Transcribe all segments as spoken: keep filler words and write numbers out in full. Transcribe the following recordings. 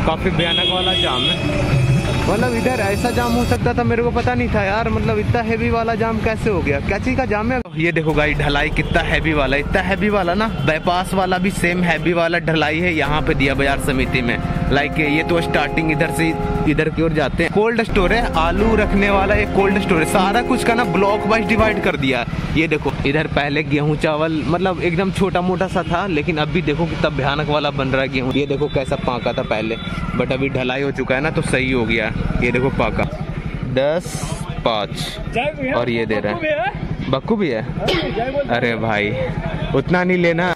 काफी भयानक वाला जाम है। मतलब इधर ऐसा जाम हो सकता था मेरे को पता नहीं था यार। मतलब इतना हैवी वाला जाम कैसे हो गया, क्या चीज का जाम है। ये देखो गाइस ढलाई कितना हैवी वाला, इतना हैवी वाला ना। बाईपास वाला भी सेम हैवी वाला ढलाई है यहाँ पे दिया बाजार समिति में। लाइक ये तो स्टार्टिंग इधर से इधर की ओर जाते हैं। कोल्ड स्टोर है, आलू रखने वाला एक कोल्ड स्टोर है। सारा कुछ का ना ब्लॉक वाइज डिवाइड कर दिया। ये देखो इधर पहले गेहूं चावल मतलब एकदम छोटा मोटा सा था, लेकिन अभी देखो कितना भयानक वाला बन रहा है गेहूं। ये देखो कैसा पाका था पहले, बट अभी ढलाई हो चुका है ना तो सही हो गया। ये देखो पाका दस पाँच और ये दे रहा है। बक्कू भी है, अरे भाई उतना नहीं लेना।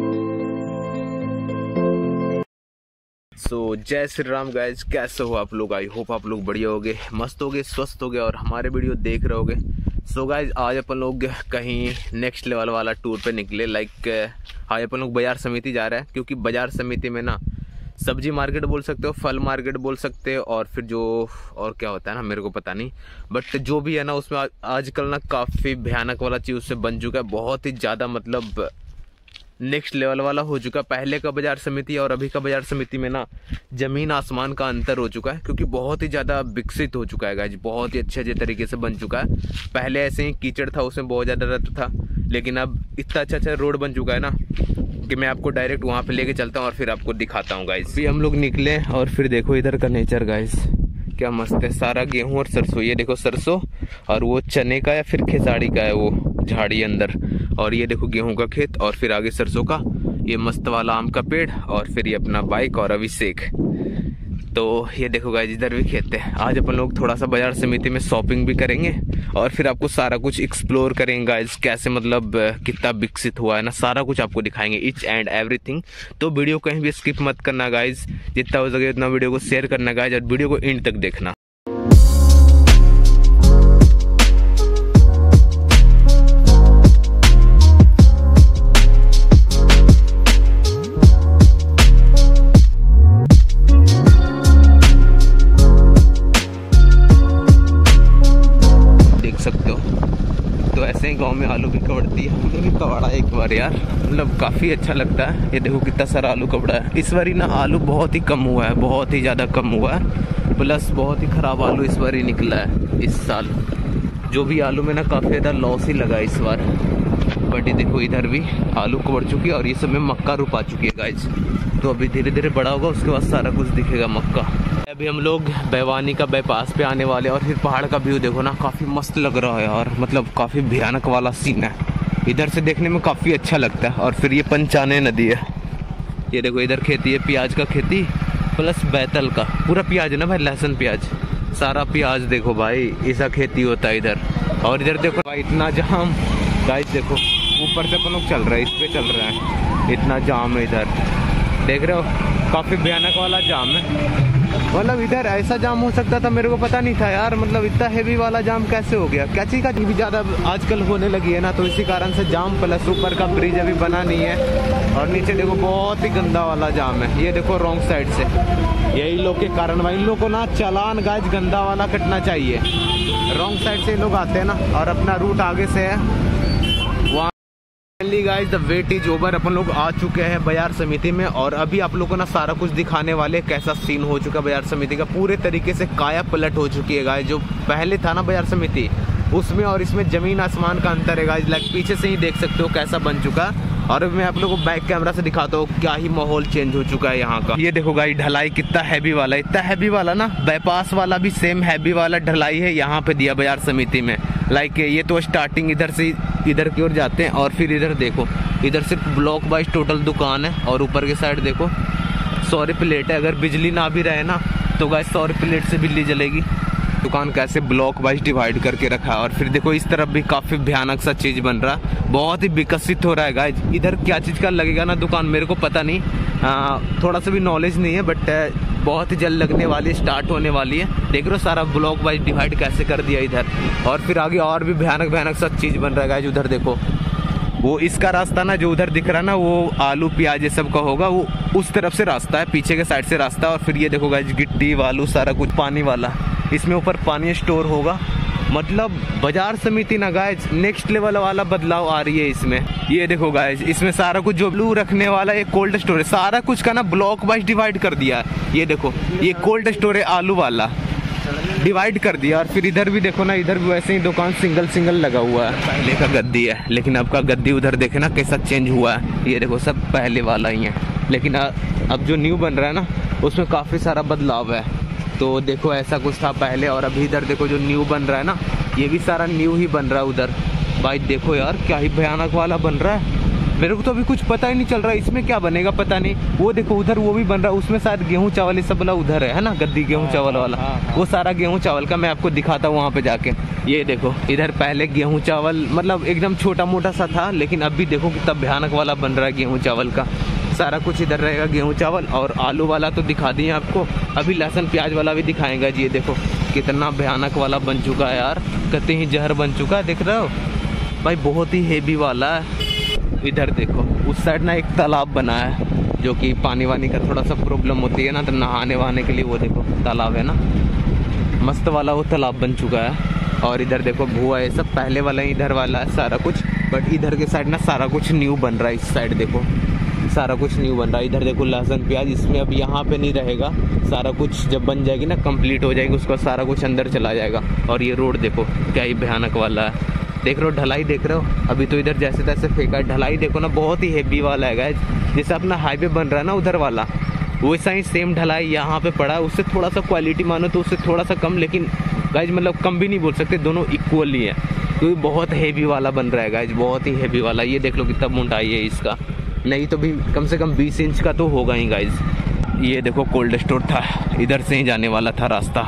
सो so, जय श्री राम गाइज, कैसे हो आप लोग। आई होप आप लोग बढ़िया होगे, मस्त होगे, स्वस्थ होगे और हमारे वीडियो देख रहे होगे। सो so गाइज आज अपन लोग कहीं नेक्स्ट लेवल वाला टूर पे निकले। लाइक आज अपन लोग बाजार समिति जा रहे हैं, क्योंकि बाजार समिति में ना सब्जी मार्केट बोल सकते हो, फल मार्केट बोल सकते हो, और फिर जो और क्या होता है ना मेरे को पता नहीं, बट जो भी है ना उसमें आजकल ना काफ़ी भयानक वाला चीज़ उससे बन चुका है। बहुत ही ज़्यादा मतलब नेक्स्ट लेवल वाला हो चुका। पहले का बाजार समिति और अभी का बाजार समिति में ना जमीन आसमान का अंतर हो चुका है, क्योंकि बहुत ही ज़्यादा विकसित हो चुका है गाइज। बहुत ही अच्छे अच्छे तरीके से बन चुका है। पहले ऐसे ही कीचड़ था, उसमें बहुत ज़्यादा रहता था, लेकिन अब इतना अच्छा अच्छा रोड बन चुका है ना कि मैं आपको डायरेक्ट वहाँ पे लेके चलता हूँ और फिर आपको दिखाता हूँ गाइज। अभी हम लोग निकले और फिर देखो इधर का नेचर गाइज क्या मस्त है। सारा गेहूं और सरसों, ये देखो सरसों और वो चने का या फिर खेसाड़ी का है वो झाड़ी अंदर, और ये देखो गेहूं का खेत और फिर आगे सरसों का। ये मस्त वाला आम का पेड़ और फिर ये अपना बाइक और अभिषेक। तो ये देखो गाइस इधर भी खेत है। आज अपन लोग थोड़ा सा बाजार समिति में शॉपिंग भी करेंगे और फिर आपको सारा कुछ एक्सप्लोर करेंगे गाइस। कैसे मतलब कितना विकसित हुआ है ना, सारा कुछ आपको दिखाएंगे, इच एंड एवरीथिंग। तो वीडियो कहीं भी स्किप मत करना गाइस, जितना हो सके उतना वीडियो को शेयर करना गाइस और वीडियो को एंड तक देखना। गांव में आलू भी कवड़ती है, हमने भी कवाड़ा एक बार यार, मतलब काफ़ी अच्छा लगता है। ये देखो कितना सारा आलू कवड़ा है। इस बार ना आलू बहुत ही कम हुआ है, बहुत ही ज़्यादा कम हुआ है, प्लस बहुत ही ख़राब आलू इस बार ही निकला है इस साल। जो भी आलू में ना काफ़ी ज़्यादा लॉस ही लगा इस बार। बट ये देखो इधर भी आलू कवड़ चुकी है और ये सब में मक्का रुपा चुकी है गाइज। तो अभी धीरे धीरे बड़ा होगा, उसके बाद सारा कुछ दिखेगा मक्का। अभी हम लोग बैवानी का बाईपास पे आने वाले और फिर पहाड़ का व्यू देखो ना, काफ़ी मस्त लग रहा है यार। मतलब काफ़ी भयानक वाला सीन है, इधर से देखने में काफ़ी अच्छा लगता है। और फिर ये पंचाने नदी है, ये देखो इधर खेती है, प्याज का खेती प्लस बैतल का पूरा प्याज है ना भाई, लहसुन प्याज सारा प्याज देखो भाई, ऐसा खेती होता है इधर। और इधर देखो भाई इतना जाम गाइस, देखो ऊपर से अपन लोग चल रहे हैं, इस पे चल रहे हैं, इतना जाम है इधर, देख रहे हो काफ़ी भयानक वाला जाम है। मतलब इधर ऐसा जाम हो सकता था मेरे को पता नहीं था यार। मतलब इतना हैवी वाला जाम कैसे हो गया, क्या चीज़ का भी ज़्यादा आजकल होने लगी है ना, तो इसी कारण से जाम। प्लस ऊपर का ब्रिज अभी बना नहीं है और नीचे देखो बहुत ही गंदा वाला जाम है। ये देखो रॉन्ग साइड से, यही लोग के कारण भाई, इन लोग को ना चालान गाइस गंदा वाला कटना चाहिए। रॉन्ग साइड से लोग आते हैं ना और अपना रूट आगे से है वहाँ। Guys the wait is over, अपन लोग आ चुके हैं बाजार समिति में और अभी आप लोगों को ना सारा कुछ दिखाने वाले कैसा सीन हो चुका है बाजार समिति का। पूरे तरीके से काया पलट हो चुकी है गाइस। जो पहले था ना बाजार समिति, उसमें और इसमें जमीन आसमान का अंतर है गाइस। लाइक पीछे से ही देख सकते हो कैसा बन चुका है। और मैं आप लोगों को बैक कैमरा से दिखाता हूँ क्या ही माहौल चेंज हो चुका है यहाँ का। ये देखो गाइस ढलाई कितना हैवी वाला, इतना हैवी वाला ना। बाईपास वाला भी सेम हैवी वाला ढलाई है यहाँ पे दिया बाजार समिति में। लाइक ये तो स्टार्टिंग इधर से इधर की ओर जाते हैं और फिर इधर देखो, इधर सिर्फ ब्लॉक वाइज टोटल दुकान है और ऊपर के साइड देखो सौर प्लेट है। अगर बिजली ना भी रहे ना तो गाइस सौर प्लेट से बिजली जलेगी। दुकान कैसे ब्लॉक वाइज डिवाइड करके रखा है। और फिर देखो इस तरफ भी काफी भयानक सा चीज बन रहा है, बहुत ही विकसित हो रहा है गाइज। इधर क्या चीज का लगेगा ना दुकान मेरे को पता नहीं, आ, थोड़ा सा भी नॉलेज नहीं है, बट बहुत ही जल्द लगने वाली, स्टार्ट होने वाली है। देख रहे हो सारा ब्लॉक वाइज डिवाइड कैसे कर दिया इधर। और फिर आगे और भी भयानक भयानक सा चीज बन रहा है गाइज। उधर देखो वो इसका रास्ता ना जो उधर दिख रहा है ना, वो आलू प्याज ये सब का होगा, वो उस तरफ से रास्ता है, पीछे के साइड से रास्ता। और फिर ये देखो गाइज गिट्टी वालू सारा कुछ पानी वाला, इसमें ऊपर पानी स्टोर होगा मतलब बाजार समिति ना गाइज नेक्स्ट लेवल वाला बदलाव आ रही है इसमें। ये देखो गाइज, इसमें सारा कुछ जो ब्लू रखने वाला एक कोल्ड स्टोर है, सारा कुछ का ना ब्लॉक वाइज डिवाइड कर दिया है। ये देखो ये कोल्ड स्टोर है आलू वाला, डिवाइड कर दिया। और फिर इधर भी देखो ना, इधर भी वैसे ही दुकान सिंगल सिंगल लगा हुआ है। पहले का गद्दी है, लेकिन अब का गद्दी उधर देखे ना कैसा चेंज हुआ है। ये देखो सब पहले वाला ही है, लेकिन अब जो न्यू बन रहा है ना उसमें काफ़ी सारा बदलाव है। तो देखो ऐसा कुछ था पहले, और अभी इधर देखो जो न्यू बन रहा है ना, ये भी सारा न्यू ही बन रहा है उधर। भाई देखो यार क्या ही भयानक वाला बन रहा है, मेरे को तो अभी कुछ पता ही नहीं चल रहा है इसमें क्या बनेगा, पता नहीं। वो देखो उधर वो भी बन रहा है, उसमें शायद गेहूं चावल ये सब वाला उधर है, है ना, गद्दी गेहूं चावल वाला। वो सारा गेहूं चावल का मैं आपको दिखाता हूँ वहाँ पे जाके। ये देखो इधर पहले गेहूं चावल मतलब एकदम छोटा मोटा सा था, लेकिन अभी देखो कितना भयानक वाला बन रहा है गेहूं चावल का। सारा कुछ इधर रहेगा गेहूं चावल, और आलू वाला तो दिखा दिए आपको, अभी लहसुन प्याज वाला भी दिखाएंगे जी। ये देखो कितना भयानक वाला बन चुका है यार, कितने ही जहर बन चुका है, देख रहे हो भाई, बहुत ही हेवी वाला है। इधर देखो उस साइड ना एक तालाब बना है, जो कि पानी वानी का थोड़ा सा प्रॉब्लम होती है ना, तो नहाने वहाने के लिए वो देखो तालाब है ना, मस्त वाला वो तालाब बन चुका है। और इधर देखो भुआ ये सब पहले वाला ही इधर वाला है सारा कुछ, बट इधर के साइड ना सारा कुछ न्यू बन रहा है। इस साइड देखो सारा कुछ न्यू बन रहा है। इधर देखो लहसुन प्याज, इसमें अब यहाँ पे नहीं रहेगा, सारा कुछ जब बन जाएगी ना कंप्लीट हो जाएगी उसका सारा कुछ अंदर चला जाएगा। और ये रोड देखो क्या ही भयानक वाला है, देख रहे हो ढलाई देख रहे हो, अभी तो इधर जैसे तैसे फेंका है, ढलाई देखो ना बहुत ही हेवी वाला है गाइस। जैसे अपना हाईवे बन रहा है ना उधर वाला, वैसा ही सेम ढलाई यहाँ पे पड़ा है। उससे थोड़ा सा क्वालिटी मानो तो उससे थोड़ा सा कम, लेकिन गाइस मतलब कम भी नहीं बोल सकते, दोनों इक्वल ही है, क्योंकि बहुत हेवी वाला बन रहा है गाइस, बहुत ही हेवी वाला। ये देख लो कितना मोटाई है इसका, नहीं तो भी कम से कम बीस इंच का तो होगा ही गाइस। ये देखो कोल्ड स्टोर था, इधर से ही जाने वाला था रास्ता।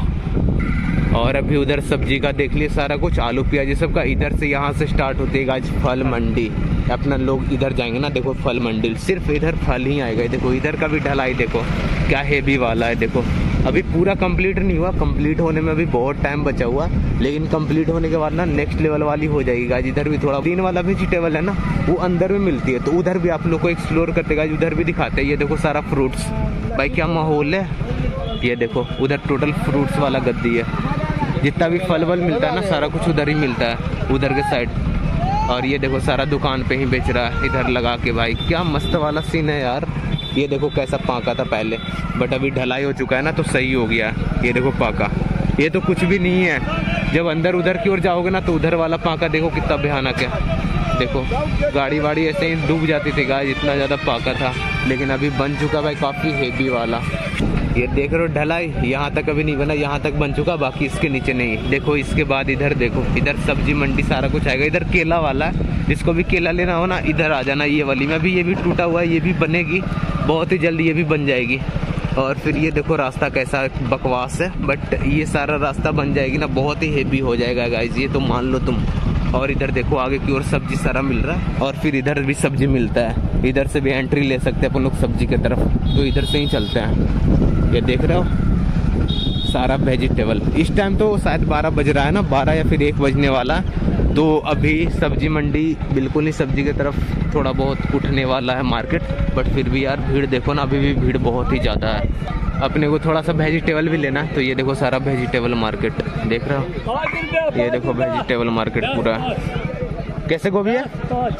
और अभी उधर सब्जी का देख लिए सारा कुछ, आलू प्याज ये सब का इधर से यहाँ से स्टार्ट होती है गाइस फल मंडी। अपना लोग इधर जाएंगे ना, देखो फल मंडी, सिर्फ इधर फल ही आएगा। देखो इधर का भी ढलाई देखो क्या हेवी वाला है। देखो अभी पूरा कंप्लीट नहीं हुआ, कंप्लीट होने में अभी बहुत टाइम बचा हुआ, लेकिन कंप्लीट होने के बाद ना नेक्स्ट लेवल वाली हो जाएगी गाइस। इधर भी थोड़ा तीन वाला वेजिटेबल है ना, वो अंदर में मिलती है, तो उधर भी आप लोग को एक्सप्लोर करते गाइस, उधर भी दिखाते हैं। ये देखो सारा फ्रूट्स, भाई क्या माहौल है। ये देखो उधर टोटल फ्रूट्स वाला गद्दी है, जितना भी फल वल मिलता है ना सारा कुछ उधर ही मिलता है, उधर के साइड। और ये देखो सारा दुकान पे ही बेच रहा है इधर लगा के, भाई क्या मस्त वाला सीन है यार। ये देखो कैसा पाका था पहले, बट अभी ढलाई हो चुका है ना तो सही हो गया। ये देखो पाका, ये तो कुछ भी नहीं है। जब अंदर उधर की ओर जाओगे ना तो उधर वाला पाका देखो कितना भयानक है। देखो गाड़ी वाड़ी ऐसे ही डूब जाती थी गाइस, इतना ज़्यादा पाका था, लेकिन अभी बन चुका भाई काफ़ी हेवी वाला। ये देख रहे हो ढलाई, यहाँ तक अभी नहीं बना, यहाँ तक बन चुका, बाकी इसके नीचे नहीं। देखो इसके बाद इधर देखो, इधर सब्जी मंडी सारा कुछ आएगा। इधर केला वाला है, जिसको भी केला लेना हो ना इधर आ जाना, ये वाली में अभी ये भी टूटा हुआ है, ये भी बनेगी बहुत ही जल्दी, ये भी बन जाएगी। और फिर ये देखो रास्ता कैसा बकवास है, बट ये सारा रास्ता बन जाएगी ना, बहुत ही हेवी हो जाएगा गाइस, ये तो मान लो तुम। और इधर देखो आगे की ओर सब्जी सारा मिल रहा है, और फिर इधर भी सब्जी मिलता है, इधर से भी एंट्री ले सकते हैं अपन लोग सब्जी की तरफ, तो इधर से ही चलते हैं। ये देख रहे हो सारा वेजिटेबल। इस टाइम तो शायद बारह बज रहा है ना, बारह या फिर एक बजने वाला, तो अभी सब्जी मंडी बिल्कुल ही सब्जी की तरफ थोड़ा बहुत उठने वाला है मार्केट। बट फिर भी यार भीड़ देखो ना, अभी भी भीड़ बहुत ही ज़्यादा है। अपने को थोड़ा सा वेजिटेबल भी लेना है, तो ये देखो सारा वेजिटेबल मार्केट देख रहे हो। ये देखो वेजिटेबल मार्केट पूरा, कैसे गोभी है?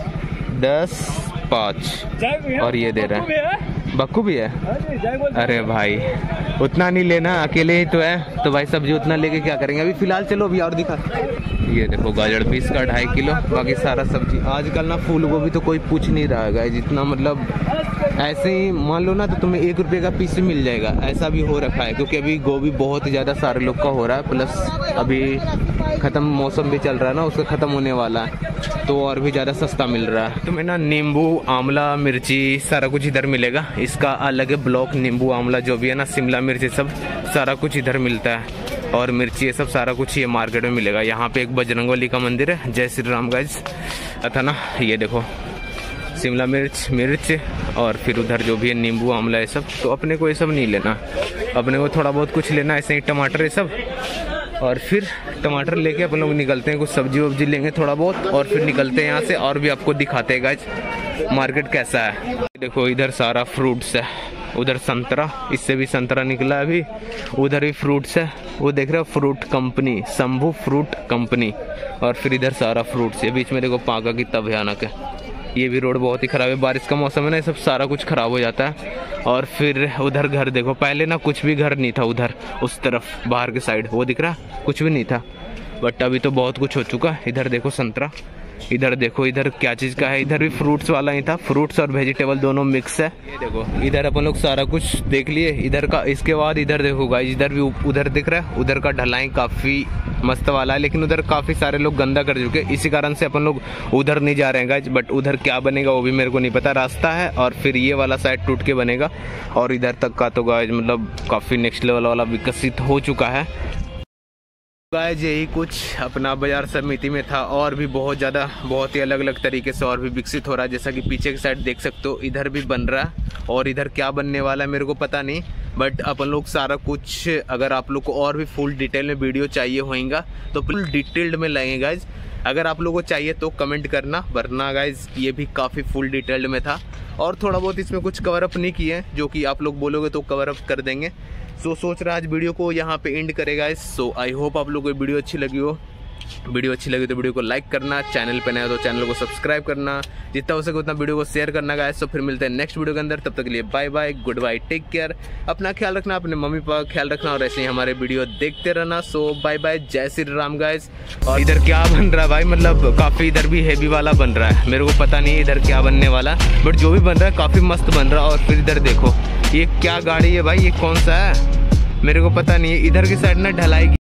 दस पाँच। और ये दे रहा है बक्कू भी है। अरे भाई उतना नहीं लेना, अकेले ही तो है, तो भाई सब्जी उतना लेके क्या करेंगे अभी फिलहाल। चलो अभी और दिखा। ये देखो गाजर बीस का ढाई किलो, बाकी सारा सब्जी। आजकल ना फूल गोभी तो कोई पूछ नहीं रहा है, जितना मतलब ऐसे ही मान लो ना तो तुम्हें एक रुपये का पीस मिल जाएगा, ऐसा भी हो रखा है, क्योंकि अभी गोभी बहुत ही ज़्यादा सारे लोग का हो रहा है। प्लस अभी ख़त्म मौसम भी चल रहा है ना, उसका ख़त्म होने वाला है, तो और भी ज़्यादा सस्ता मिल रहा है। तुम्हें ना नींबू आंवला मिर्ची सारा कुछ इधर मिलेगा, इसका अलग है ब्लॉक। नींबू आंवला जो भी है ना, शिमला मिर्ची सब सारा कुछ इधर मिलता है, और मिर्ची ये सब सारा कुछ ये मार्केट में मिलेगा। यहाँ पे एक बजरंगबली का मंदिर है, जय श्री राम गाइस था ना। ये देखो शिमला मिर्च मिर्च और फिर उधर जो भी है नींबू आंवला ये सब, तो अपने को ये सब नहीं लेना, अपने को थोड़ा बहुत कुछ लेना, ऐसे ही टमाटर ये सब। और फिर टमाटर लेके अपन लोग निकलते हैं, कुछ सब्जी वब्जी लेंगे थोड़ा बहुत, और फिर निकलते हैं यहाँ से, और भी आपको दिखाते हैं गाइस मार्केट कैसा है। देखो इधर सारा फ्रूट्स है, उधर संतरा, इससे भी संतरा निकला अभी। उधर भी फ्रूट्स है, वो देख रहे हो fruit company, Shambhu fruit company. और फिर इधर सारा फ्रूट्स है। बीच में देखो पाका कितना भयानक है। ये भी रोड बहुत ही ख़राब है, बारिश का मौसम है ना, ये सब सारा कुछ ख़राब हो जाता है। और फिर उधर घर देखो, पहले ना कुछ भी घर नहीं था उधर, उस तरफ बाहर के साइड वो दिख रहा, कुछ भी नहीं था, बट अभी तो बहुत कुछ हो चुका है। इधर देखो संतरा, इधर देखो, इधर क्या चीज़ का है, इधर भी फ्रूट्स वाला ही था, फ्रूट्स और वेजिटेबल दोनों मिक्स है। ये देखो इधर अपन लोग सारा कुछ देख लिए इधर का। इसके बाद इधर देखो गाइस, इधर भी उधर दिख रहा है, उधर का ढलाई काफ़ी मस्त वाला है, लेकिन उधर काफ़ी सारे लोग गंदा कर चुके, इसी कारण से अपन लोग उधर नहीं जा रहे हैं गाइस। बट उधर क्या बनेगा वो भी मेरे को नहीं पता, रास्ता है और फिर ये वाला साइड टूट के बनेगा। और इधर तक का तो गाइस मतलब काफ़ी नेक्स्ट लेवल वाला विकसित हो चुका है गाइस। यही कुछ अपना बाजार समिति में था, और भी बहुत ज़्यादा बहुत ही अलग अलग तरीके से और भी विकसित हो रहा है। जैसा कि पीछे की साइड देख सकते हो, इधर भी बन रहा है, और इधर क्या बनने वाला है मेरे को पता नहीं, बट अपन लोग सारा कुछ, अगर आप लोग को और भी फुल डिटेल में वीडियो चाहिए होगा तो फुल डिटेल्ड में लगेगा गाइज। अगर आप लोगों को चाहिए तो कमेंट करना, वरना गाइज ये भी काफ़ी फुल डिटेल्ड में था, और थोड़ा बहुत इसमें कुछ कवर अप नहीं किए हैं, जो कि आप लोग बोलोगे तो कवर अप कर देंगे। सो सोच रहा आज वीडियो को यहाँ पे एंड करेगा गाइस। सो आई होप आप लोगों को वीडियो अच्छी लगी हो। वीडियो अच्छी लगी तो वीडियो को लाइक करना, चैनल पे नया हो तो चैनल को सब्सक्राइब करना, जितना हो सके उतना वीडियो को शेयर करना गाइस। तो फिर मिलते हैं नेक्स्ट वीडियो के अंदर, तब तक के लिए bye bye, good bye, take care, अपना ख्याल रखना, अपने मम्मी पापा का ख्याल रखना, और ऐसे ही हमारे वीडियो देखते रहना। सो बाय बाय, जय श्री राम गाइस। और इधर क्या बन रहा है भाई, मतलब काफ़ी इधर भी हैवी वाला बन रहा है, मेरे को पता नहीं इधर क्या बनने वाला, बट जो भी बन रहा है काफ़ी मस्त बन रहा है। और फिर इधर देखो ये क्या गाड़ी है भाई, ये कौन सा है मेरे को पता नहीं है। इधर की साइड ना ढलाई